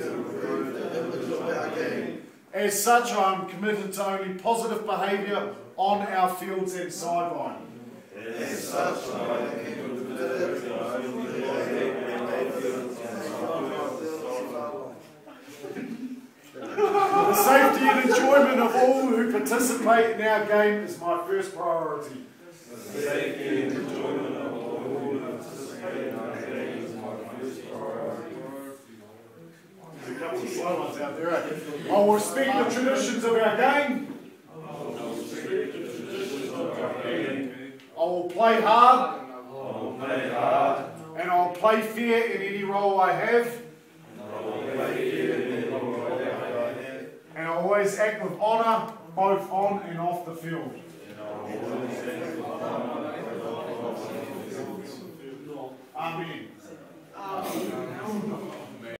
As such, I am committed to only positive behaviour on our fields and sideline. As such, I am committed to only The safety and enjoyment of all who participate in our game is my first priority. The safety and enjoyment of all who participate in our game is my first priority. There's a couple of slow ones out there. I will respect the traditions of our game. I will play hard. And I will play fair in any role I have. And I always act with honour, both on and off the field. Amen.